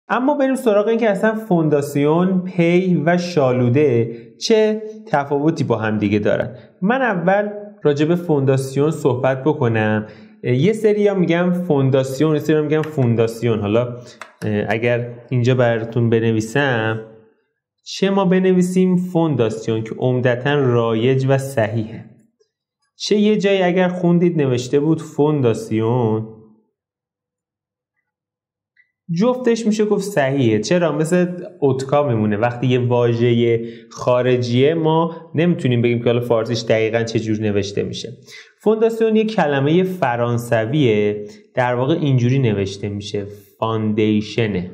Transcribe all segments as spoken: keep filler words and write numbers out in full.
اما بریم سراغ این که اصلا فونداسیون، پی و شالوده چه تفاوتی با هم دیگه دارن. من اول راجع به فونداسیون صحبت بکنم. یه سری ها میگم فونداسیون، یه سری ها میگم فونداسیون. حالا اگر اینجا براتون بنویسم، چه ما بنویسیم فونداسیون که عمدتاً رایج و صحیحه، چه یه جایی اگر خوندید نوشته بود فونداسیون، جفتش میشه گفت صحیحه. چرا؟ مثل اتکا میمونه. وقتی یه واژه خارجیه ما نمیتونیم بگیم که حالا فارسیش دقیقاً چه جور نوشته میشه. فونداسیون یه کلمه فرانسویه، در واقع اینجوری نوشته میشه فاندیشنه.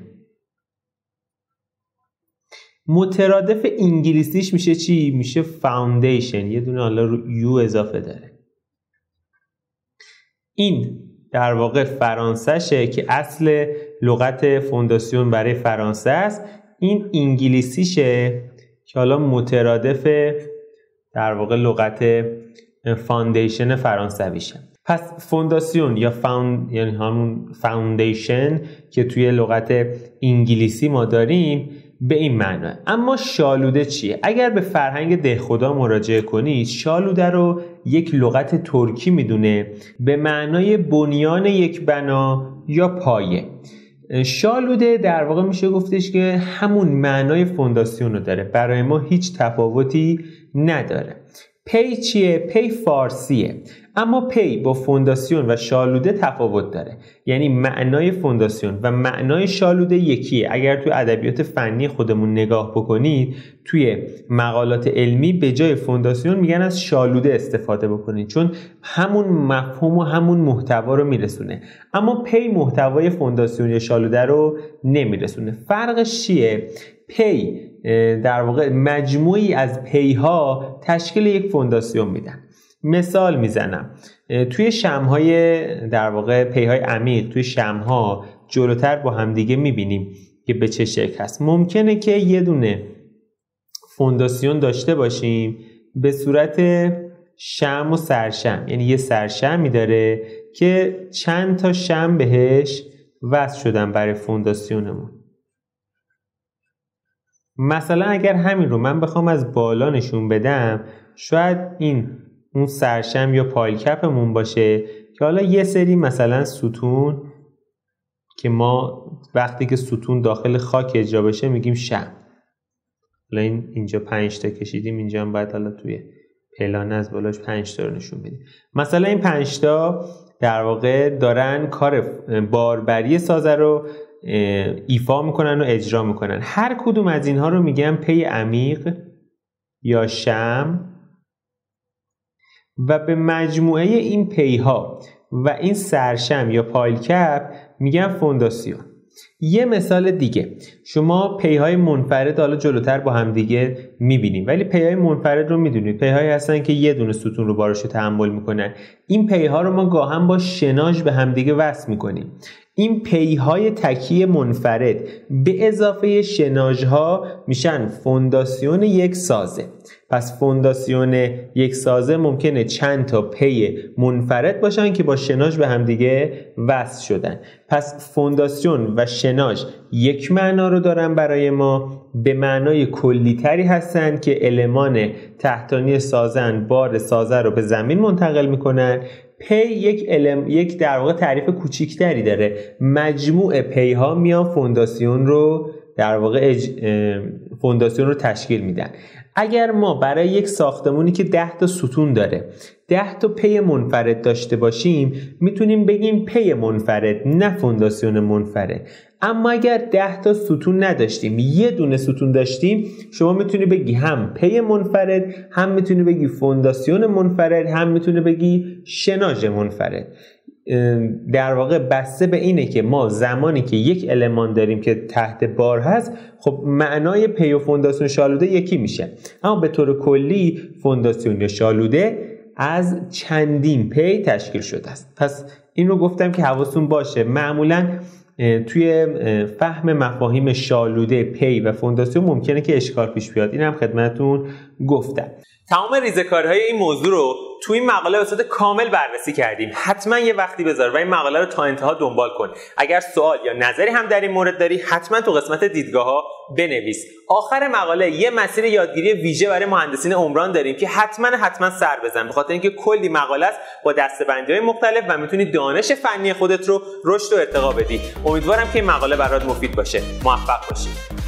مترادف انگلیسیش میشه چی؟ میشه فاوندیشن، یه دونه حالا رو یو اضافه داره. این در واقع فرانسهشه که اصل لغت فونداسیون برای فرانسه است. این انگلیسیشه که حالا مترادف در واقع لغت فاندیشن فرانسویشه. پس فونداسیون یا فاوند یعنی همون فاوندیشن که توی لغت انگلیسی ما داریم به این معنی. اما شالوده چیه؟ اگر به فرهنگ دهخدا مراجعه کنید، شالوده رو یک لغت ترکی میدونه به معنای بنیان یک بنا یا پایه. شالوده در واقع میشه گفتش که همون معنای فونداسیون رو داره، برای ما هیچ تفاوتی نداره. پی چیه؟ پی فارسیه، اما پی با فونداسیون و شالوده تفاوت داره. یعنی معنای فونداسیون و معنای شالوده یکیه. اگر توی ادبیات فنی خودمون نگاه بکنید، توی مقالات علمی به جای فونداسیون میگن از شالوده استفاده بکنید، چون همون مفهوم و همون محتوا رو میرسونه. اما پی محتوای فونداسیون یا شالوده رو نمیرسونه. فرقش چیه؟ پی در واقع مجموعی از پی ها تشکیل یک فونداسیون میدن. مثال میزنم، توی شمع‌های در واقع پیهای عمیق، توی شمع‌ها جلوتر با هم دیگه میبینیم که به چه شکل هست. ممکنه که یه دونه فونداسیون داشته باشیم به صورت شمع و سرشمع، یعنی یه سرشمعی داره که چند تا شمع بهش وصل شدن برای فونداسیونمون. مثلا اگر همین رو من بخوام از بالا نشون بدم، شاید این اون سرشم یا پایلکپمون باشه که حالا یه سری مثلا ستون که ما وقتی که ستون داخل خاک اجرا بشه میگیم شم. حالا این اینجا پنج تا کشیدیم، اینجا هم باید حالا توی پلان از بالاش پنج تا رو نشون بدیم. مثلا این پنج تا در واقع دارن کار باربری سازه رو ایفا میکنن و اجرا میکنن. هر کدوم از اینها رو میگن پی عمیق یا شم و به مجموعه این پیها و این سرشم یا پایلکپ میگن فونداسیون. یه مثال دیگه، شما پیهای منفرد حالا جلوتر با هم دیگه میبینیم، ولی پیهای منفرد رو میدونید، پیهایی هستن که یه دونه ستون رو بارش رو تحمل میکنن. این پیها رو ما گاهن با شناژ به هم دیگه وصل میکنیم. این پیهای تکی منفرد به اضافه شناژها میشن فونداسیون یک سازه. پس فونداسیون یک سازه ممکنه چند تا پی منفرد باشن که با شناژ به هم دیگه وصل شدن. پس فونداسیون و شناژ یک معنا رو دارن برای ما، به معنای کلیتری هستن که المان تحتانی سازن بار سازه رو به زمین منتقل میکنن. پی یک علم یک در واقع تعریف کوچیکتری داره، مجموع پی ها میان فونداسیون رو در واقع اج... فونداسیون رو تشکیل میدن. اگر ما برای یک ساختمونی که ده تا ستون داره ده تا پی منفرد داشته باشیم، میتونیم بگیم پی منفرد، نه فونداسیون منفرد. اما اگر ده تا ستون نداشتیم، یه دونه ستون داشتیم، شما میتونی بگی هم پی منفرد، هم میتونی بگی فونداسیون منفرد، هم میتونی بگی شناژ منفرد. در واقع بسته به اینه که ما زمانی که یک المان داریم که تحت بار هست، خب معنای پی و فونداسیون شالوده یکی میشه. اما به طور کلی فونداسیون یا شالوده از چندین پی تشکیل شده است. پس این رو گفتم که حواستون باشه. معمولاً توی فهم مفاهیم شالوده، پی و فونداسیون ممکنه که اشکال پیش بیاد. این هم خدمتتون گفتم. تمام ریزه‌کاری‌های این موضوع رو تو این مقاله به صورت کامل بررسی کردیم. حتما یه وقتی بذار و این مقاله رو تا انتها دنبال کن. اگر سوال یا نظری هم در این مورد داری حتما تو قسمت دیدگاه‌ها بنویس. آخر مقاله یه مسیر یادگیری ویژه برای مهندسین عمران داریم که حتما حتما سر بزن، به خاطر اینکه کلی مقاله است با دسته‌بندی‌های مختلف و میتونی دانش فنی خودت رو رشد و ارتقا بدی. امیدوارم که این مقاله برات مفید باشه. موفق باشی.